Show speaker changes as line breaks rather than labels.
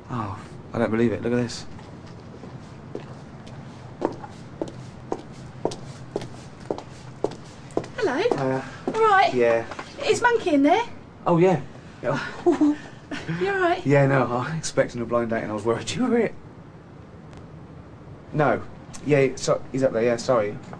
Oh, I don't believe it. Look at this.
Hello. All right.
Yeah.
Is Monkey in there?
Oh, yeah.
You all right?
Yeah, no, I was expecting a blind date and I was worried you were it. No. Yeah, so he's up there, yeah, sorry.